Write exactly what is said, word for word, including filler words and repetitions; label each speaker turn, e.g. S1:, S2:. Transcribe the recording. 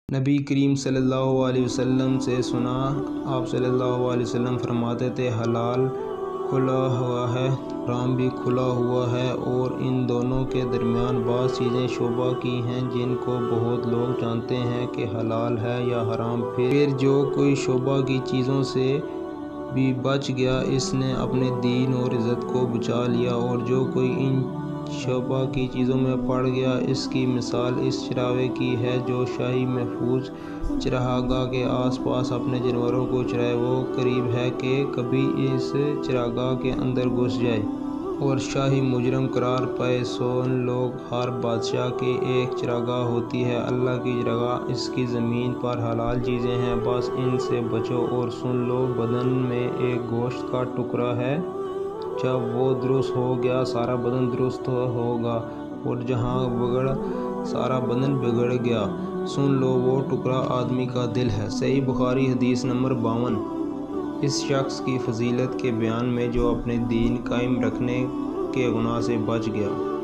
S1: نبی کریم صلی اللہ علیہ وسلم سے سنا، آپ صلی اللہ علیہ وسلم فرماتے تھے، حلال کھلا ہوا ہے، حرام بھی کھلا ہوا ہے، اور ان دونوں کے درمیان بعض چیزیں شبہ کی ہیں جن کو بہت لوگ جانتے ہیں کہ حلال ہے یا حرام۔ پھر جو کوئی شبہ کی چیزوں سے بھی بچ گیا، اس نے اپنے دین اور عزت کو بچا لیا، اور جو کوئی ان شبہ کی چیزوں میں پڑ گیا، اس کی مثال اس چراغے کی ہے جو شاہی محفوظ چراگاہ کے آس پاس اپنے جانوروں کو چرائے۔ وہ قریب ہے کہ کبھی اس چراگاہ کے اندر گھس جائے اور شاہی مجرم قرار پائے۔ سن لو، ہر بادشاہ کی ایک چراگاہ ہوتی ہے، اللہ کی چراگاہ اس کی زمین پر حلال چیزیں ہیں، بس ان سے بچو۔ اور سن لو، بدن میں ایک گوشت کا ٹکڑا ہے، جب وہ درست ہو گیا سارا بدن درست ہوگا، اور جہاں بگڑا سارا بدن بگڑ گیا۔ سن لو، وہ ٹکڑا آدمی کا دل ہے۔ صحیح بخاری حدیث نمبر باون۔ اس شخص کی فضیلت کے بیان میں جو اپنے دین قائم رکھنے کے گناہ سے بچ گیا۔